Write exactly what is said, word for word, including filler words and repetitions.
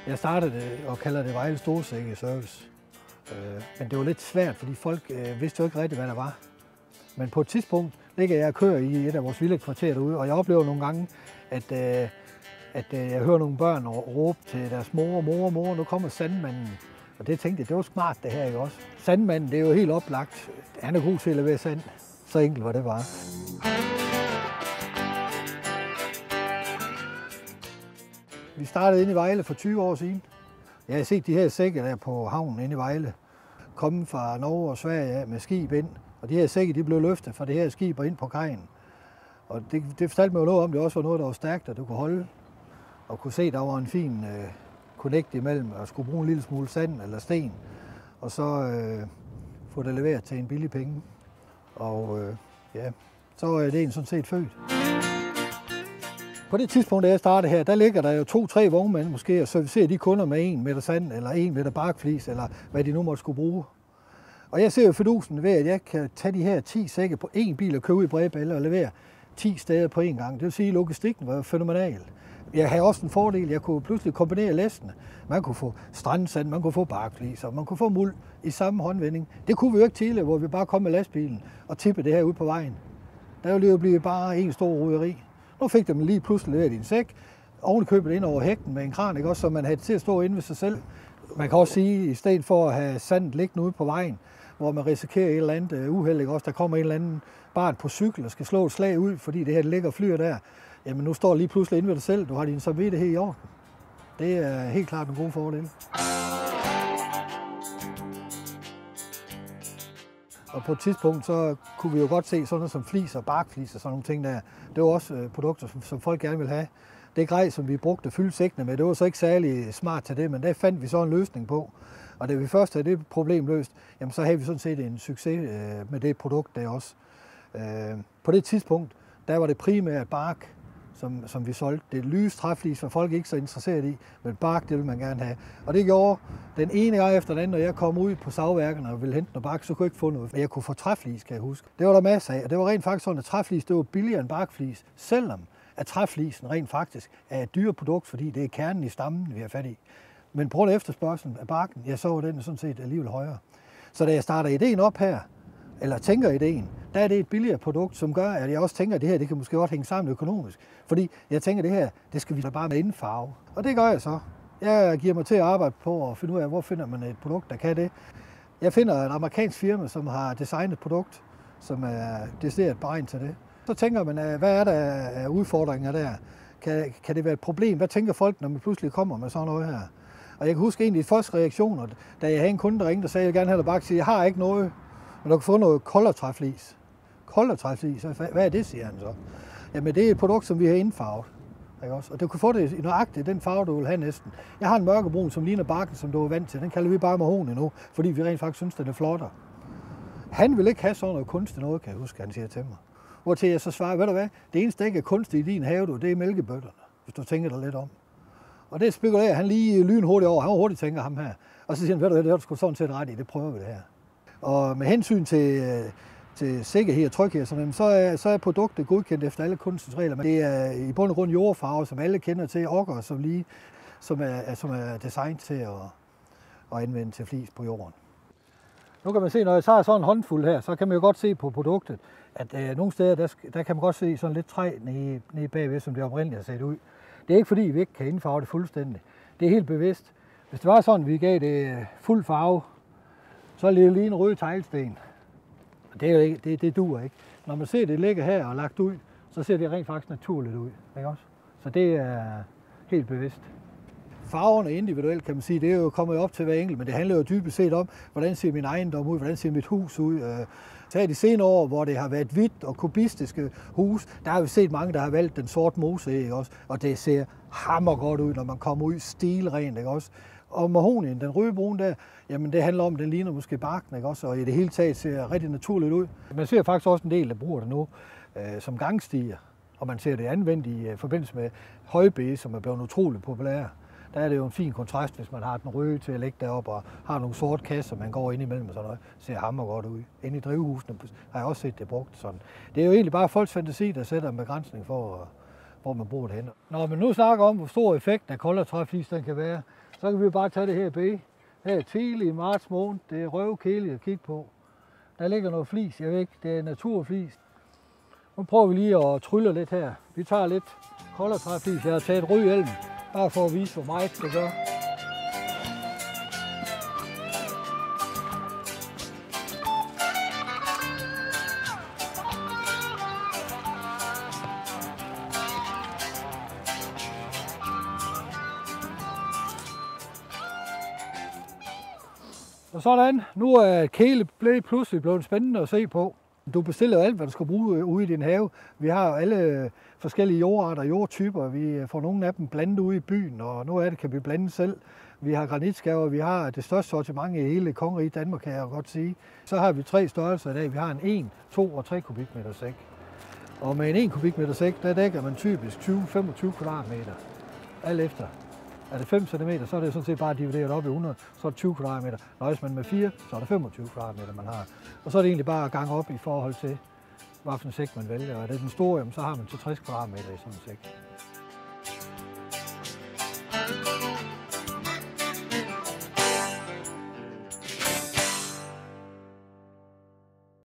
Jeg startede og kalder det Vejle Storsække Service. Men det var lidt svært, fordi folk vidste jo ikke rigtigt, hvad der var. Men på et tidspunkt ligger jeg og kører i et af vores villakvarterer derude, og jeg oplever nogle gange, at, at jeg hører nogle børn råbe til deres mor, mor, mor, nu kommer sandmanden. Og det tænkte jeg, det var smart det her, ikke også? Sandmanden, det er jo helt oplagt. Han er god til at levere sand. Så enkelt var det bare. Vi startede inde i Vejle for tyve år siden. Jeg har set de her sække der på havnen inde i Vejle, komme fra Norge og Sverige med skib ind. Og de her sække, de blev løftet fra det her skib og ind på kajen. Og det, det fortalte mig jo noget om, det også var noget, der var stærkt, at du kunne holde. Og kunne se, at der var en fin øh, connect imellem, og skulle bruge en lille smule sand eller sten. Og så øh, få det leveret til en billig penge. Og øh, ja, så er det en sådan set født. På det tidspunkt, da jeg startede her, der ligger der jo to-tre vognmænd måske og servicerer de kunder med en meter sand, eller en meter barkflis, eller hvad de nu måtte skulle bruge. Og jeg ser jo fidusen ved, at jeg kan tage de her ti sække på én bil og købe ud i Bredballe og levere ti steder på én gang. Det vil sige, at logistikken var fænomenal. Jeg havde også en fordel, jeg kunne pludselig kombinere læstene. Man kunne få strandsand, man kunne få barkfliser, man kunne få muld i samme håndvending. Det kunne vi jo ikke tidligere, hvor vi bare kom med lastbilen og tippede det her ud på vejen. Der ville det jo blive bare en stor roderi. Nu fik de lige pludselig leveret i en sæk, ovenikøbet ind over hækken med en kran, ikke? Også, så man havde til at stå inde ved sig selv. Man kan også sige, at i stedet for at have sandet liggende ude på vejen, hvor man risikerer et eller andet uheld, ikke? Også der kommer en eller anden barn på cykel og skal slå et slag ud, fordi det her det ligger og flyr der. Jamen nu står lige pludselig inde ved dig selv, du har din samvittighed i orden. Det er helt klart en god fordel. Og på et tidspunkt, så kunne vi jo godt se sådan noget som flis og barkflis og sådan nogle ting der. Det var også produkter, som, som folk gerne ville have. Det grej, som vi brugte fylde sækkene med, det var så ikke særlig smart til det, men der fandt vi så en løsning på. Og da vi først havde det problem løst, jamen så havde vi sådan set en succes øh, med det produkt der også. Øh, på det tidspunkt, der var det primært bark, som, som vi solgte. Det lyse træflis var folk ikke så interesseret i, men bark, det ville man gerne have. Og det gjorde den ene gang efter den anden, når jeg kom ud på savværkerne og ville hente noget bark, så kunne jeg ikke få noget. Men jeg kunne få træflis, kan jeg huske. Det var der masser af, og det var rent faktisk sådan, at træflis det var billigere end barkflis, selvom at træflisen rent faktisk er et dyre produkt, fordi det er kernen i stammen, vi har fat i. Men på grund af efterspørgselen af barken, jeg så den sådan set alligevel højere. Så da jeg starter ideen op her, eller tænker ideen, der er det et billigere produkt, som gør, at jeg også tænker, at det her det kan måske godt hænge sammen økonomisk. Fordi jeg tænker, at det her, det skal vi da bare med indfarve. Og det gør jeg så. Jeg giver mig til at arbejde på at finde ud af, hvor finder man et produkt, der kan det. Jeg finder et amerikansk firma, som har designet et produkt, som er decideret beregnet til det. Så tænker man, hvad er der af udfordringer der? Kan, kan det være et problem? Hvad tænker folk, når man pludselig kommer med sådan noget her? Og jeg kan huske en af de første reaktioner, da jeg havde en kunde, der ringede og sagde, at jeg gerne have bark, siger, jeg har ikke noget, men du kan få noget koldertræflis. Koldertræflis, hvad er det, siger han så? Jamen det er et produkt, som vi har indfarvet. Ikke også? Og du kan få det i nøjagtigt den farve, du vil have næsten. Jeg har en mørkebrun, som ligner barken, som du er vant til. Den kalder vi bare mahogni nu, fordi vi rent faktisk synes, den er flottere. Han vil ikke have sådan noget kunstigt noget, kan jeg huske, han siger til mig. Hvortil jeg så svarer, ved du hvad, det eneste, der ikke er kunstigt i din have, du, det er mælkebøtterne, hvis du tænker dig lidt om. Og det spekulerer han lige lynhurtigt over. Han var hurtigt tænker ham her. Og så siger han, ved du hvad, det har du sgu sådan set ret i, det prøver vi det her. Og med hensyn til, til sikkerhed og tryghed, sådan, så, er, så er produktet godkendt efter alle kunstens regler. Men det er i bund og grund jordfarve, som alle kender til, okker, som, lige, som, er, som er designet til at, at anvende til flis på jorden. Nu kan man se, når jeg tager sådan en håndfuld her, så kan man jo godt se på produktet, at øh, nogle steder, der, der kan man godt se sådan lidt træ nede, nede bagved, som det oprindeligt har set ud. Det er ikke fordi, vi ikke kan indfarve det fuldstændig. Det er helt bevidst. Hvis det var sådan, vi gav det fuld farve, så er det lige en rød teglsten. Det, er jo ikke, det, det duer ikke. Når man ser det ligger her og lagt ud, så ser det rent faktisk naturligt ud. Ikke også? Så det er helt bevidst. Farverne individuelt, kan man sige, det er jo kommet op til hver enkelt, men det handler jo dybest set om, hvordan ser min ejendom ud, hvordan ser mit hus ud. Så i de senere år, hvor det har været hvidt og kubistiske hus, der har vi set mange, der har valgt den sorte mose, ikke også? Og det ser hammer godt ud, når man kommer ud stilrent, ikke også? Og mahognien, den røde-brun der, jamen det handler om, den ligner måske barken, ikke også? Og i det hele taget ser rigtig naturligt ud. Man ser faktisk også en del, der bruger det nu øh, som gangstier, og man ser det anvendt i øh, forbindelse med højbede, som er blevet utroligt populære. Der er det jo en fin kontrast, hvis man har den røde til at lægge deroppe og har nogle sorte kasser, man går ind imellem og sådan noget. Ser hammer godt ud. Inde i drivhusene har jeg også set det brugt sådan. Det er jo egentlig bare folks fantasi, der sætter en begrænsning for, hvor man bruger det henne. Når man nu snakker om, hvor stor effekt af kolddertræflis den kan være, så kan vi jo bare tage det her bag. Her er tidlig i marts måned. Det er røvkedeligt at kigge på. Der ligger noget flis, jeg ved ikke, det er naturflis. Nu prøver vi lige at trylle lidt her. Vi tager lidt kolddertræflis. Jeg har taget rygelm, bare for at vise, hvor meget det gør. Og sådan, nu er kæle pludselig blevet spændende at se på. Du bestiller alt, hvad du skal bruge ude i din have. Vi har alle forskellige jordarter og jordtyper. Vi får nogle af dem blandet ude i byen, og noget af det kan vi blande selv. Vi har granitskaver, vi har det største sortiment i hele kongeriget Danmark, kan jeg godt sige. Så har vi tre størrelser i dag. Vi har en en, to og tre kubikmeter sæk. Og med en en kubikmeter sæk, der dækker man typisk tyve til femogtyve kvadratmeter. Alt efter. Er det fem centimeter, så er det sådan set bare divideret op i hundrede, så er det tyve kvadratmeter. Nøjes man med fire, så er det femogtyve kvadratmeter, man har. Og så er det egentlig bare at gange op i forhold til, hvilken sæk man vælger. Og er det den store, så har man til tres kvadratmeter i sådan en sæk.